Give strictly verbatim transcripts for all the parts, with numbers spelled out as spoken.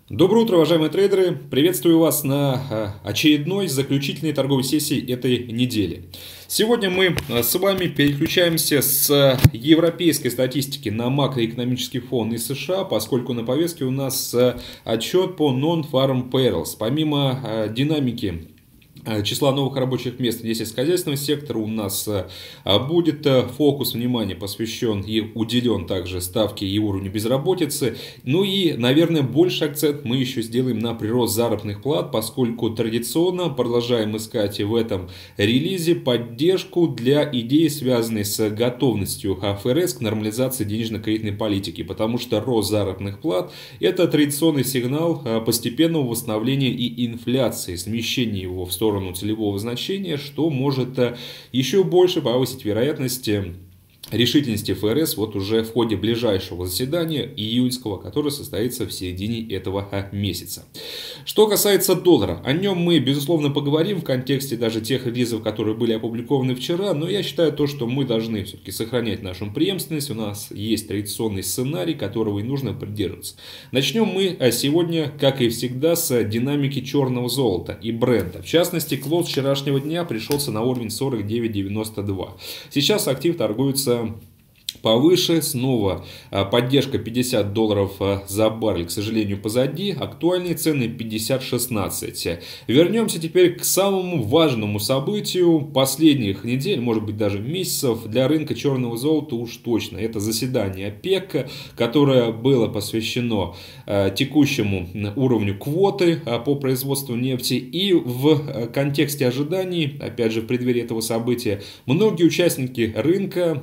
Доброе утро, уважаемые трейдеры! Приветствую вас на очередной заключительной торговой сессии этой недели. Сегодня мы с вами переключаемся с европейской статистики на макроэкономический фон из США, поскольку на повестке у нас отчет по Non-Farm Payrolls. Помимо динамики числа новых рабочих мест в сельскохозяйственного сектора у нас будет фокус внимания посвящен и уделен также ставке и уровню безработицы. Ну и, наверное, больше акцент мы еще сделаем на прирост заработных плат, поскольку традиционно продолжаем искать в этом релизе поддержку для идей, связанной с готовностью ФРС к нормализации денежно-кредитной политики, потому что рост заработных плат – это традиционный сигнал постепенного восстановления и инфляции, смещения его в сторону целевого значения, что может еще больше повысить вероятность решительности ФРС вот уже в ходе ближайшего заседания июньского, которое состоится в середине этого месяца. Что касается доллара, о нем мы, безусловно, поговорим в контексте даже тех релизов, которые были опубликованы вчера, но я считаю то, что мы должны все-таки сохранять нашу преемственность. У нас есть традиционный сценарий, которого и нужно придерживаться. Начнем мы сегодня, как и всегда, с динамики черного золота и брента. В частности, клоуз вчерашнего дня пришелся на уровень сорок девять девяносто два. Сейчас актив торгуется повыше, снова поддержка пятьдесят долларов за баррель, к сожалению, позади, актуальные цены пятьдесят шестнадцать. Вернемся теперь к самому важному событию последних недель, может быть даже месяцев для рынка черного золота уж точно. Это заседание ОПЕК, которое было посвящено текущему уровню квоты по производству нефти, и в контексте ожиданий, опять же в преддверии этого события, многие участники рынка,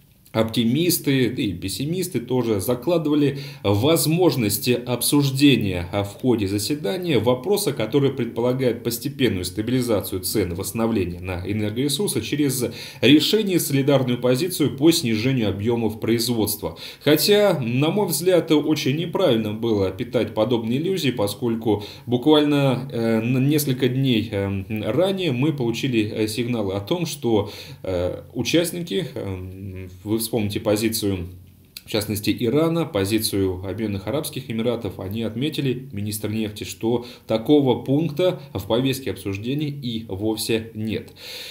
оптимисты, да и пессимисты тоже закладывали возможности обсуждения в ходе заседания вопроса, который предполагает постепенную стабилизацию цен и восстановление на энергоресурсы через решение солидарную позицию по снижению объемов производства. Хотя, на мой взгляд, очень неправильно было питать подобные иллюзии, поскольку буквально э, несколько дней э, ранее мы получили сигналы о том, что э, участники э, в Вспомните позицию, в частности, Ирана, позицию Объединенных Арабских Эмиратов. Они отметили, министр нефти, что такого пункта в повестке обсуждений и вовсе нет.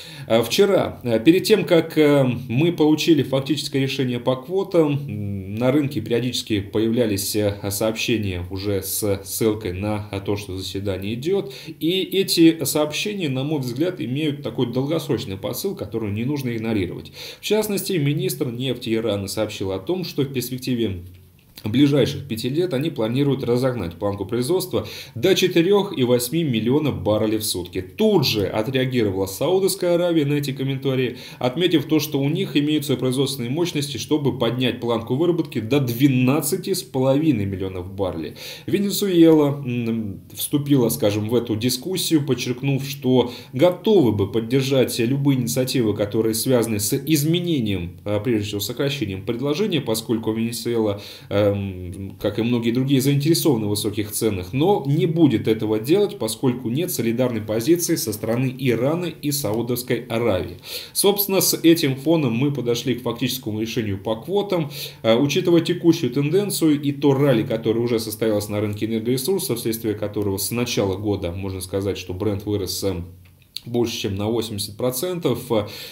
Вчера, перед тем, как мы получили фактическое решение по квотам, на рынке периодически появлялись сообщения уже с ссылкой на то, что заседание идет. И эти сообщения, на мой взгляд, имеют такой долгосрочный посыл, который не нужно игнорировать. В частности, министр нефти Ирана сообщил о том, что в перспективе ближайших пяти лет они планируют разогнать планку производства до четырёх и восьми миллионов баррелей в сутки. Тут же отреагировала Саудовская Аравия на эти комментарии, отметив то, что у них имеются производственные мощности, чтобы поднять планку выработки до двенадцати с половиной миллионов баррелей. Венесуэла вступила, скажем, в эту дискуссию, подчеркнув, что готовы бы поддержать любые инициативы, которые связаны с изменением, прежде всего сокращением предложения, поскольку Венесуэла, как и многие другие, заинтересованы в высоких ценах, но не будет этого делать, поскольку нет солидарной позиции со стороны Ирана и Саудовской Аравии. Собственно, с этим фоном мы подошли к фактическому решению по квотам. Учитывая текущую тенденцию и то ралли, которое уже состоялось на рынке энергоресурсов, вследствие которого с начала года можно сказать, что бренд вырос больше, чем на восемьдесят процентов,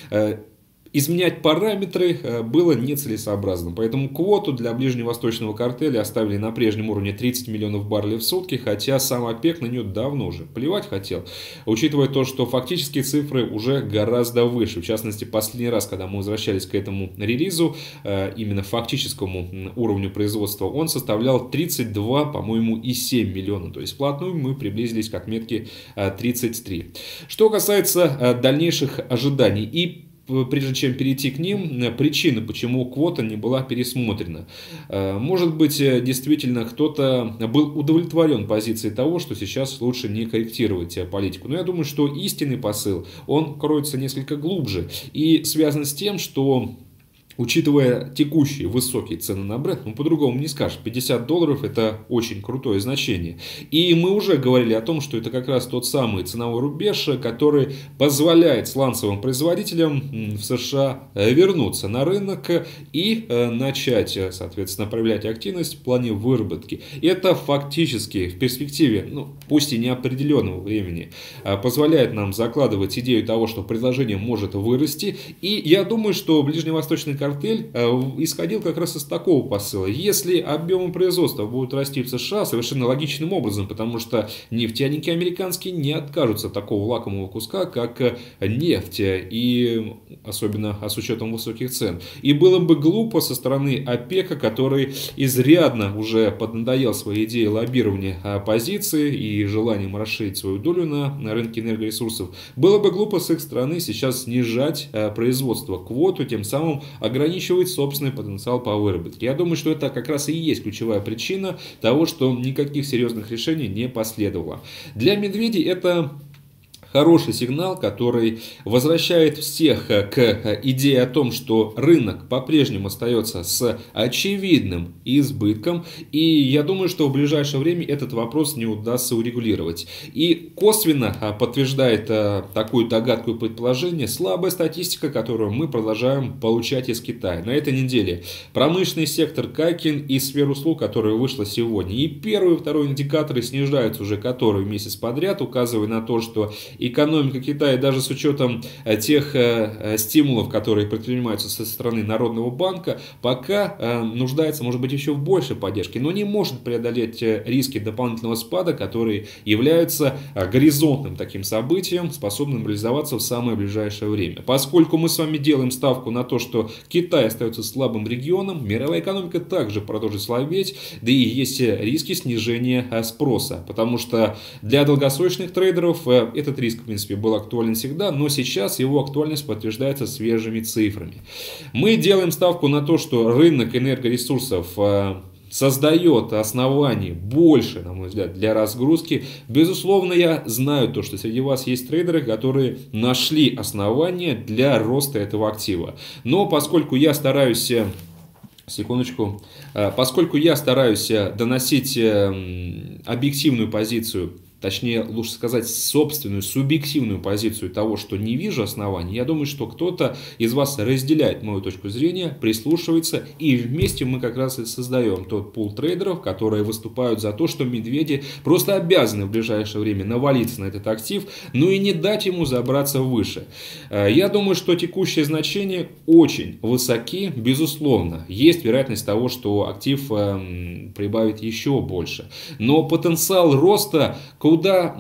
изменять параметры было нецелесообразно. Поэтому квоту для ближневосточного картеля оставили на прежнем уровне тридцать миллионов баррелей в сутки, хотя сам ОПЕК на нее давно уже плевать хотел, учитывая то, что фактические цифры уже гораздо выше. В частности, последний раз, когда мы возвращались к этому релизу, именно фактическому уровню производства, он составлял тридцать два, по-моему, и семь миллиона. То есть вплотную мы приблизились к отметке тридцать три. Что касается дальнейших ожиданий и прежде чем перейти к ним, причины, почему квота не была пересмотрена. Может быть, действительно, кто-то был удовлетворен позицией того, что сейчас лучше не корректировать политику. Но я думаю, что истинный посыл, он кроется несколько глубже и связан с тем, что Учитывая текущие высокие цены на бренд, ну по-другому не скажешь, пятьдесят долларов это очень крутое значение. И мы уже говорили о том, что это как раз тот самый ценовой рубеж, который позволяет сланцевым производителям в США вернуться на рынок и начать, соответственно, проявлять активность в плане выработки. Это фактически в перспективе, ну пусть и неопределенного времени, позволяет нам закладывать идею того, что предложение может вырасти. И я думаю, что ближневосточный картель исходил как раз из такого посыла. Если объемы производства будут расти в США совершенно логичным образом, потому что нефтяники американские не откажутся от такого лакомого куска, как нефть, и особенно с учетом высоких цен. И было бы глупо со стороны ОПЕКа, который изрядно уже поднадоел своей идеей лоббирования оппозиции и желанием расширить свою долю на, на рынке энергоресурсов, было бы глупо с их стороны сейчас снижать производство, квоту, тем самым ограничивать собственный потенциал по выработке. Я думаю, что это как раз и есть ключевая причина того, что никаких серьезных решений не последовало. Для медведей это хороший сигнал, который возвращает всех к идее о том, что рынок по-прежнему остается с очевидным избытком. И я думаю, что в ближайшее время этот вопрос не удастся урегулировать. И косвенно подтверждает такую догадку и предположение слабая статистика, которую мы продолжаем получать из Китая. На этой неделе промышленный сектор Кайкин и сфера услуг, которая вышла сегодня. И первый и второй индикаторы снижаются уже который месяц подряд, указывая на то, что экономика Китая, даже с учетом тех стимулов, которые предпринимаются со стороны Народного банка, пока нуждается, может быть, еще в большей поддержке, но не может преодолеть риски дополнительного спада, которые являются горизонтным таким событием, способным реализоваться в самое ближайшее время. Поскольку мы с вами делаем ставку на то, что Китай остается слабым регионом, мировая экономика также продолжит слабеть, да и есть риски снижения спроса, потому что для долгосрочных трейдеров этот риск в принципе был актуален всегда, но сейчас его актуальность подтверждается свежими цифрами. Мы делаем ставку на то, что рынок энергоресурсов создает основания больше, на мой взгляд, для разгрузки. Безусловно, я знаю то, что среди вас есть трейдеры, которые нашли основания для роста этого актива. Но поскольку я стараюсь... Секундочку. Поскольку я стараюсь доносить объективную позицию, точнее, лучше сказать, собственную, субъективную позицию того, что не вижу оснований, я думаю, что кто-то из вас разделяет мою точку зрения, прислушивается, и вместе мы как раз и создаем тот пул трейдеров, которые выступают за то, что медведи просто обязаны в ближайшее время навалиться на этот актив, ну и не дать ему забраться выше. Я думаю, что текущие значения очень высоки, безусловно. Есть вероятность того, что актив прибавит еще больше. Но потенциал роста куда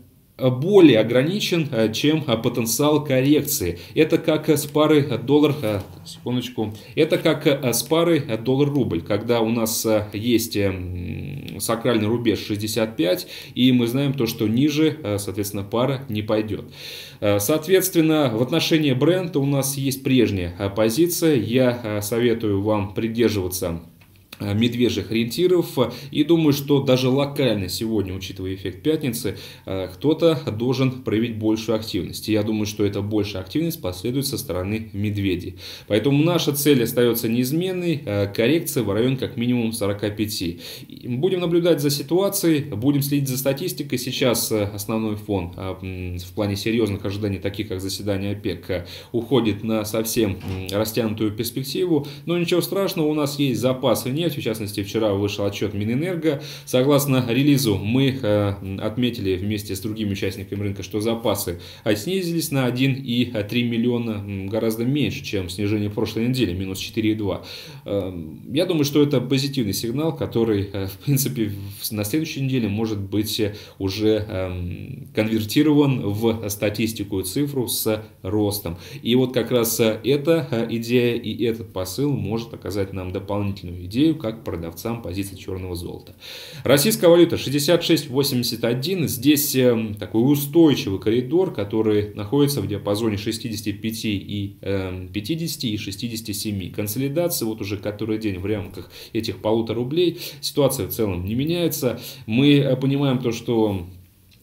более ограничен, чем потенциал коррекции. Это как с парой доллар, секундочку, это как с парой доллар-рубль, когда у нас есть сакральный рубеж шестьдесят пять, и мы знаем то, что ниже, соответственно, пара не пойдет. Соответственно, в отношении бренда у нас есть прежняя позиция. Я советую вам придерживаться медвежьих ориентиров, и думаю, что даже локально сегодня, учитывая эффект пятницы, кто-то должен проявить большую активность. И я думаю, что эта большая активность последует со стороны медведей. Поэтому наша цель остается неизменной, коррекция в районе как минимум сорока пяти. Будем наблюдать за ситуацией, будем следить за статистикой. Сейчас основной фон в плане серьезных ожиданий, таких как заседание ОПЕК, уходит на совсем растянутую перспективу. Но ничего страшного, у нас есть запасы нефти. В частности, вчера вышел отчет Минэнерго. Согласно релизу, мы э, отметили вместе с другими участниками рынка, что запасы снизились на один и три миллиона, гораздо меньше, чем снижение прошлой недели, минус четыре и два. Э, я думаю, что это позитивный сигнал, который, э, в принципе, на следующей неделе может быть уже э, конвертирован в статистику и цифру с ростом. И вот как раз эта идея и этот посыл может оказать нам дополнительную идею, как продавцам позиций черного золота. Российская валюта шестьдесят шесть восемьдесят один. Здесь э, такой устойчивый коридор, который находится в диапазоне шестидесяти пяти и э, пятидесяти и шестидесяти семи. Консолидация вот уже который день в рамках этих полутора рублей. Ситуация в целом не меняется. Мы понимаем то, что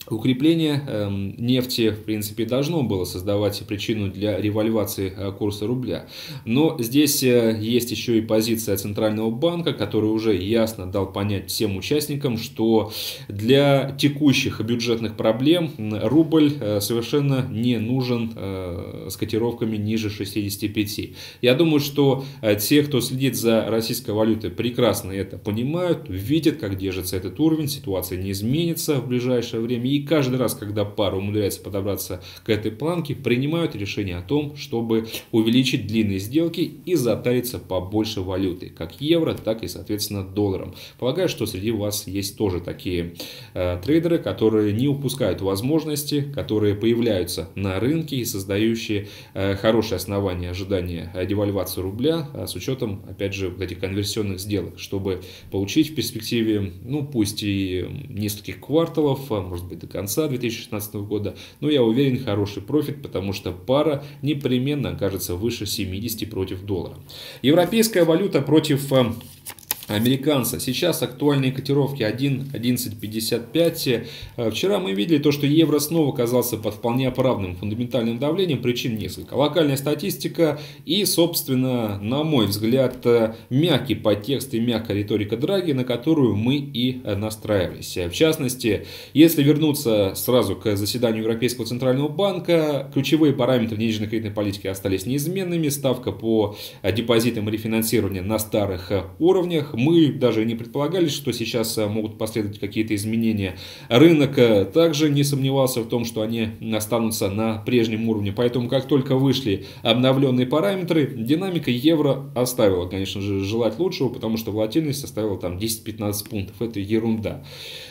Укрепление э, нефти, в принципе, должно было создавать причину для ревальвации э, курса рубля. Но здесь э, есть еще и позиция Центрального банка, который уже ясно дал понять всем участникам, что для текущих бюджетных проблем рубль э, совершенно не нужен э, с котировками ниже шестидесяти пяти. Я думаю, что э, те, кто следит за российской валютой, прекрасно это понимают, видят, как держится этот уровень, ситуация не изменится в ближайшее время. И каждый раз, когда пара умудряется подобраться к этой планке, принимают решение о том, чтобы увеличить длинные сделки и затариться побольше валюты, как евро, так и, соответственно, долларом. Полагаю, что среди вас есть тоже такие э, трейдеры, которые не упускают возможности, которые появляются на рынке и создающие э, хорошее основание ожидания девальвации рубля э, с учетом, опять же, вот этих конверсионных сделок, чтобы получить в перспективе, ну, пусть и нескольких кварталов, а может быть, до конца две тысячи шестнадцатого года, но я уверен, хороший профит, потому что пара непременно окажется выше семидесяти против доллара. Европейская валюта против американца. Сейчас актуальные котировки один одиннадцать пятьдесят пять. Вчера мы видели то, что евро снова оказался под вполне оправданным фундаментальным давлением. Причин несколько. Локальная статистика и, собственно, на мой взгляд, мягкий подтекст и мягкая риторика Драги, на которую мы и настраивались. В частности, если вернуться сразу к заседанию Европейского центрального банка, ключевые параметры денежно-кредитной политики остались неизменными. Ставка по депозитам и рефинансированию на старых уровнях. Мы даже не предполагали, что сейчас могут последовать какие-то изменения. Рынок также не сомневался в том, что они останутся на прежнем уровне. Поэтому, как только вышли обновленные параметры, динамика евро оставила, конечно же, желать лучшего, потому что волатильность составила там десять-пятнадцать пунктов. Это ерунда.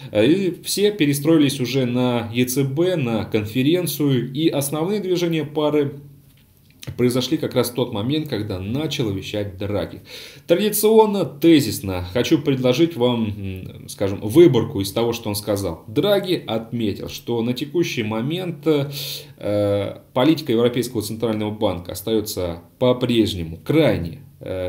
И все перестроились уже на ЕЦБ, на конференцию. И основные движения пары произошли как раз в тот момент, когда начал вещать Драги. Традиционно, тезисно хочу предложить вам, скажем, выборку из того, что он сказал. Драги отметил, что на текущий момент э, политика Европейского центрального банка остается по-прежнему крайне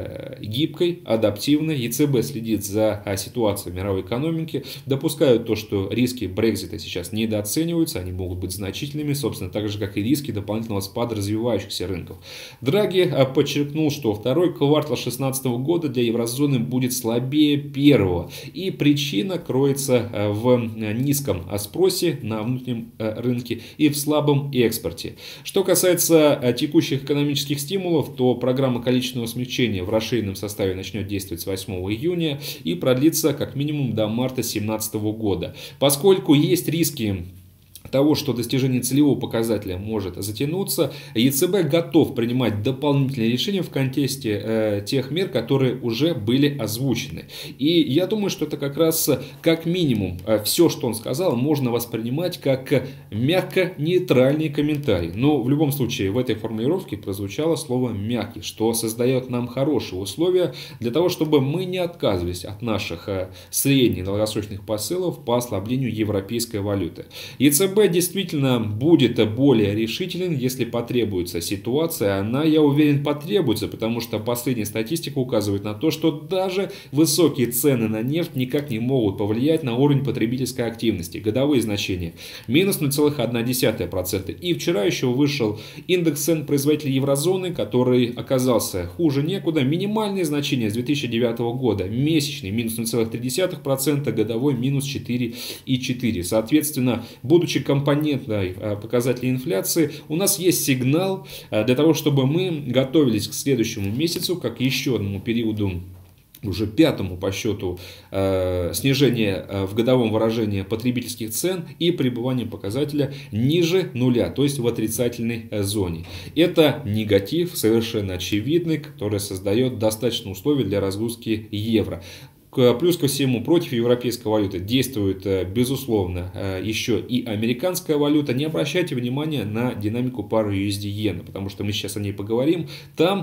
гибкой, адаптивной. ЕЦБ следит за ситуацией в мировой экономике, допускают то, что риски Брексита сейчас недооцениваются, они могут быть значительными, собственно, так же, как и риски дополнительного спада развивающихся рынков. Драги подчеркнул, что второй квартал две тысячи шестнадцатого года для еврозоны будет слабее первого, и причина кроется в низком спросе на внутреннем рынке и в слабом экспорте. Что касается текущих экономических стимулов, то программа количественного смягчения в расширенном составе начнет действовать с восьмого июня и продлится как минимум до марта две тысячи семнадцатого года. Поскольку есть риски того, что достижение целевого показателя может затянуться, ЕЦБ готов принимать дополнительные решения в контексте э, тех мер, которые уже были озвучены. И я думаю, что это как раз как минимум э, все, что он сказал, можно воспринимать как мягко-нейтральный комментарий. Но в любом случае в этой формулировке прозвучало слово «мягкий», что создает нам хорошие условия для того, чтобы мы не отказывались от наших э, средних долгосрочных посылов по ослаблению европейской валюты. ЕЦБ действительно будет более решителен, если потребуется ситуация. Она, я уверен, потребуется, потому что последняя статистика указывает на то, что даже высокие цены на нефть никак не могут повлиять на уровень потребительской активности. Годовые значения минус ноль целых одна десятая процента. И вчера еще вышел индекс цен производителей еврозоны, который оказался хуже некуда. Минимальные значения с две тысячи девятого года. Месячный минус ноль целых три десятых процента, годовой минус четыре и четыре десятых процента. Соответственно, будучи компонентной показателя инфляции, у нас есть сигнал для того, чтобы мы готовились к следующему месяцу, как еще одному периоду, уже пятому по счету, э, снижение э, в годовом выражении потребительских цен и пребывание показателя ниже нуля, то есть в отрицательной э, зоне. Это негатив совершенно очевидный, который создает достаточно условий для разгрузки евро. Плюс ко всему, против европейской валюты действует, безусловно, еще и американская валюта. Не обращайте внимания на динамику пары ю эс ди-иена, потому что мы сейчас о ней поговорим. Там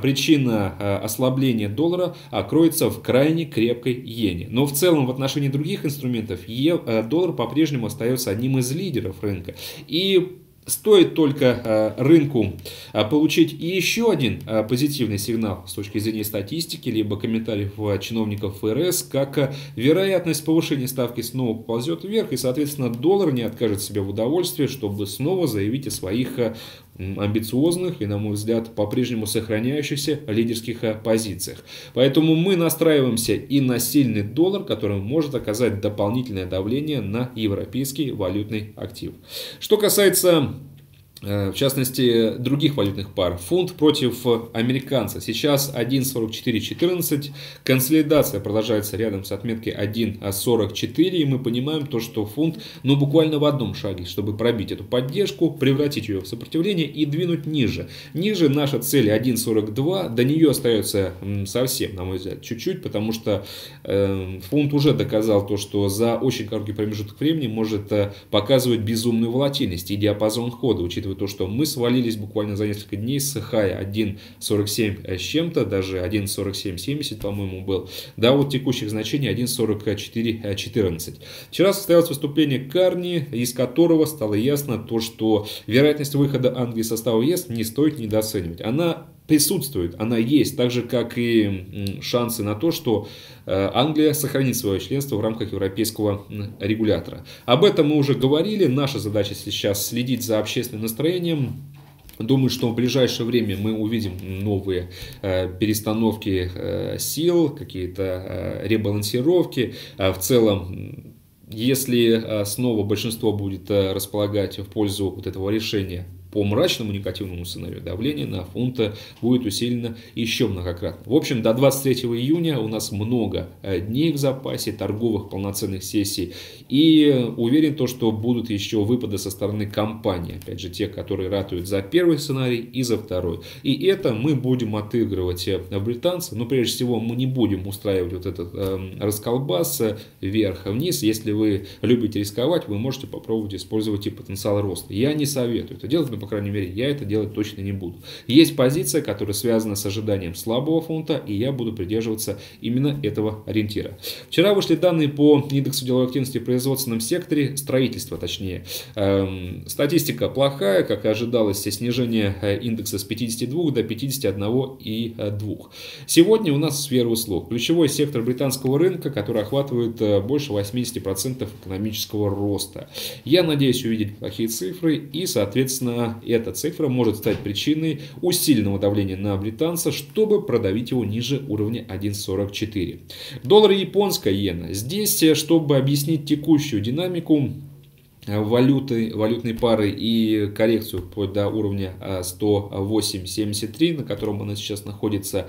причина ослабления доллара кроется в крайне крепкой иене. Но в целом в отношении других инструментов доллар по-прежнему остается одним из лидеров рынка. И Стоит только рынку получить еще один позитивный сигнал с точки зрения статистики, либо комментариев чиновников ФРС, как вероятность повышения ставки снова ползет вверх, и, соответственно, доллар не откажет себе в удовольствии, чтобы снова заявить о своих амбициозных и, на мой взгляд, по-прежнему сохраняющихся лидерских позициях. Поэтому мы настраиваемся и на сильный доллар, который может оказать дополнительное давление на европейский валютный актив. Что касается, в частности, других валютных пар. Фунт против американца. Сейчас один сорок четыре четырнадцать. Консолидация продолжается рядом с отметкой один сорок четыре. И мы понимаем то, что фунт ну, буквально в одном шаге, чтобы пробить эту поддержку, превратить ее в сопротивление и двинуть ниже. Ниже наша цель один сорок два. До нее остается совсем, на мой взгляд, чуть-чуть. Потому что э, фунт уже доказал то, что за очень короткий промежуток времени может э, показывать безумную волатильность и диапазон хода, учитывая то, что мы свалились буквально за несколько дней с хая один сорок семь с чем-то, даже один сорок семь семьдесят, по-моему, был, до вот текущих значений один сорок четыре четырнадцать. Вчера состоялось выступление Карни, из которого стало ясно то, что вероятность выхода Англии из состава ЕС не стоит недооценивать. Она присутствует, она есть, так же как и шансы на то, что Англия сохранит свое членство в рамках европейского регулятора. Об этом мы уже говорили. Наша задача сейчас следить за общественным настроением. Думаю, что в ближайшее время мы увидим новые э, перестановки э, сил, какие-то э, ребалансировки. Э, в целом, если э, снова большинство будет э, располагать в пользу вот этого решения по мрачному негативному сценарию, давление на фунт будет усилено еще многократно. В общем, до двадцать третьего июня у нас много дней в запасе, торговых полноценных сессий. И уверен, то, что будут еще выпады со стороны компаний. Опять же, тех, которые ратуют за первый сценарий и за второй. И это мы будем отыгрывать в британцев. Но прежде всего мы не будем устраивать вот этот э, расколбас вверх-вниз. Если вы любите рисковать, вы можете попробовать использовать и потенциал роста. Я не советую это делать, но по крайней мере, я это делать точно не буду. Есть позиция, которая связана с ожиданием слабого фунта, и я буду придерживаться именно этого ориентира. Вчера вышли данные по индексу деловой активности в производственном секторе, строительства точнее. Эм, статистика плохая, как и ожидалось, снижение индекса с пятидесяти двух до пятидесяти одного и двух. Сегодня у нас сфера услуг. Ключевой сектор британского рынка, который охватывает больше восьмидесяти процентов экономического роста. Я надеюсь увидеть плохие цифры и, соответственно, эта цифра может стать причиной усиленного давления на британца, чтобы продавить его ниже уровня один сорок четыре. Доллар и японская иена. Здесь, чтобы объяснить текущую динамику валюты, валютной пары и коррекцию вплоть до уровня сто восемь семьдесят три, на котором она сейчас находится,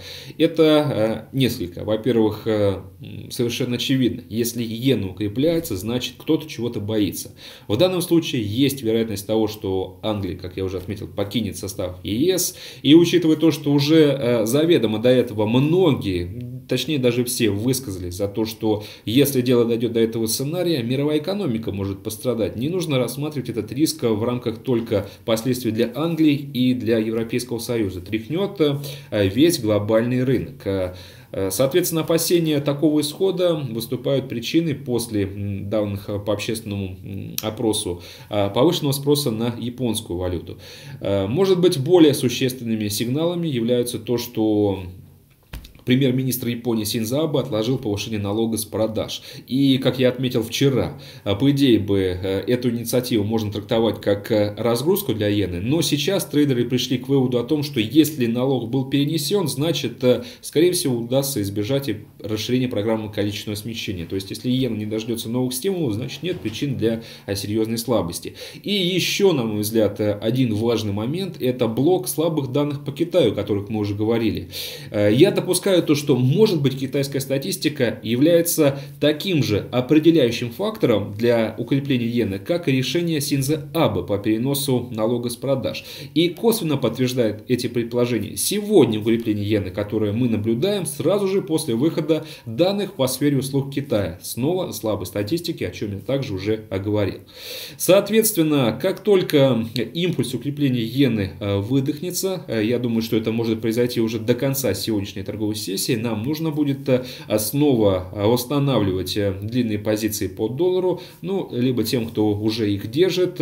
это несколько. Во-первых, совершенно очевидно, если иена укрепляется, значит кто-то чего-то боится. В данном случае есть вероятность того, что Англия, как я уже отметил, покинет состав ЕС. И учитывая то, что уже заведомо до этого многие, точнее даже все высказались за то, что если дело дойдет до этого сценария, мировая экономика может пострадать. Не нужно рассматривать этот риск в рамках только последствий для Англии и для Европейского Союза. Тряхнет весь глобальный рынок. Соответственно, опасения такого исхода выступают причиной после данных по общественному опросу повышенного спроса на японскую валюту. Может быть, более существенными сигналами являются то, что премьер-министр Японии Синдзо Абе отложил повышение налога с продаж. И, как я отметил вчера, по идее бы эту инициативу можно трактовать как разгрузку для иены, но сейчас трейдеры пришли к выводу о том, что если налог был перенесен, значит, скорее всего, удастся избежать расширения программы количественного смещения. То есть, если иена не дождется новых стимулов, значит, нет причин для серьезной слабости. И еще, на мой взгляд, один важный момент – это блок слабых данных по Китаю, о которых мы уже говорили. Я допускаю то, что, может быть, китайская статистика является таким же определяющим фактором для укрепления иены, как и решение Синдзо Абе по переносу налога с продаж. И косвенно подтверждает эти предположения сегодня укрепление иены, которое мы наблюдаем сразу же после выхода данных по сфере услуг Китая. Снова слабой статистики, о чем я также уже оговорил. Соответственно, как только импульс укрепления иены выдохнется, я думаю, что это может произойти уже до конца сегодняшней торговой сессии, сессии нам нужно будет снова восстанавливать длинные позиции по доллару, ну, либо тем, кто уже их держит,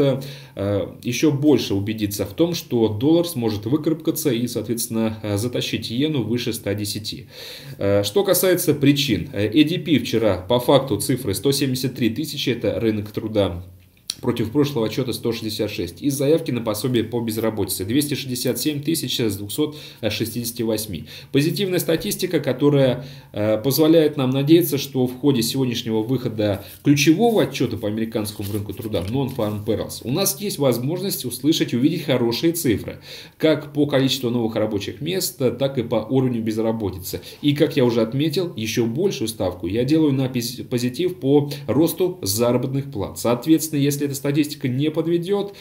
еще больше убедиться в том, что доллар сможет выкарабкаться и, соответственно, затащить иену выше ста десяти. Что касается причин, эй ди пи вчера по факту цифры сто семьдесят три тысячи, это рынок труда, против прошлого отчета сто шестьдесят шесть. И заявки на пособие по безработице двести шестьдесят семь тысяч с двухсот шестидесяти восьми. Позитивная статистика, которая э, позволяет нам надеяться, что в ходе сегодняшнего выхода ключевого отчета по американскому рынку труда Non-Farm Payrolls у нас есть возможность услышать и увидеть хорошие цифры. Как по количеству новых рабочих мест, так и по уровню безработицы. И, как я уже отметил, еще большую ставку я делаю на позитив по росту заработных плат. Соответственно, если это статистика не подведет,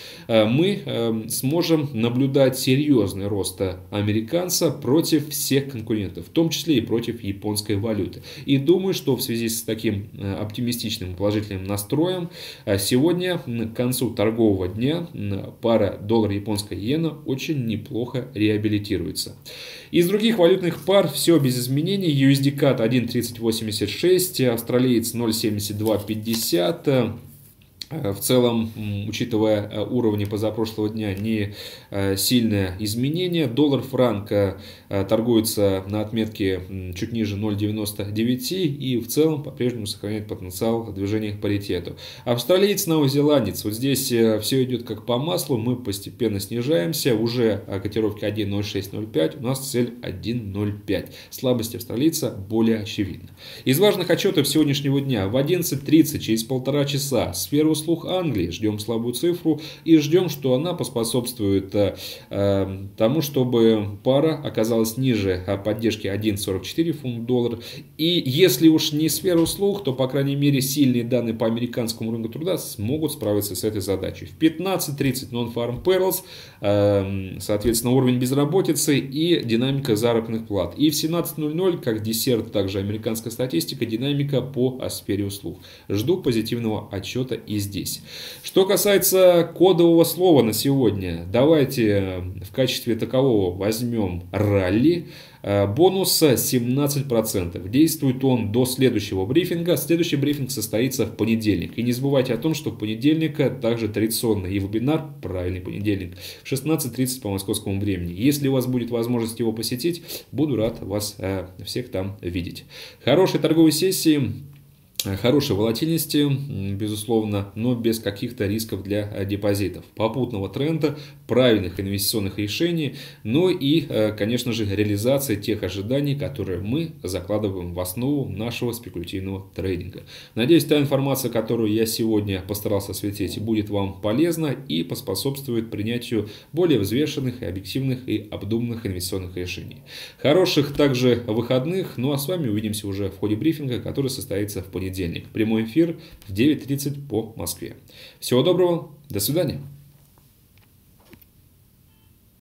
мы сможем наблюдать серьезный рост американца против всех конкурентов, в том числе и против японской валюты. И думаю, что в связи с таким оптимистичным положительным настроем сегодня к концу торгового дня пара доллар-японская иена очень неплохо реабилитируется. Из других валютных пар все без изменений. ю эс ди кат один тридцать восемьдесят шесть, австралиец ноль семьдесят два пятьдесят. В целом, учитывая уровни позапрошлого дня, не сильное изменение. Доллар-франк торгуется на отметке чуть ниже ноль девяносто девять и в целом по-прежнему сохраняет потенциал движения к паритету. Австралиец, новозеландец. Вот здесь все идет как по маслу. Мы постепенно снижаемся. Уже котировки один ноль шесть ноль пять. У нас цель один ноль пять. Слабость австралийца более очевидна. Из важных отчетов сегодняшнего дня. В одиннадцать тридцать, через полтора часа, сфера услуг Англии. Ждем слабую цифру и ждем, что она поспособствует э, тому, чтобы пара оказалась ниже поддержки один сорок четыре фунт-доллар. И если уж не сфера услуг, то, по крайней мере, сильные данные по американскому рынку труда смогут справиться с этой задачей. В пятнадцать тридцать Non-Farm Payrolls, э, соответственно, уровень безработицы и динамика заработных плат. И в семнадцать ноль ноль, как десерт, также американская статистика, динамика по сфере услуг. Жду позитивного отчета и здесь. Здесь. Что касается кодового слова на сегодня, давайте в качестве такового возьмем ралли. Бонус семнадцать процентов. Действует он до следующего брифинга. Следующий брифинг состоится в понедельник. И не забывайте о том, что в понедельник также традиционный и вебинар, правильный понедельник, в шестнадцать тридцать по московскому времени. Если у вас будет возможность его посетить, буду рад вас всех там видеть. Хорошей торговой сессии. Хорошей волатильности, безусловно, но без каких-то рисков для депозитов. Попутного тренда, правильных инвестиционных решений, ну и, конечно же, реализация тех ожиданий, которые мы закладываем в основу нашего спекулятивного трейдинга. Надеюсь, та информация, которую я сегодня постарался осветить, будет вам полезна и поспособствует принятию более взвешенных, и объективных и обдуманных инвестиционных решений. Хороших также выходных, ну а с вами увидимся уже в ходе брифинга, который состоится в понедельник. Прямой эфир в девять тридцать по Москве. Всего доброго, до свидания.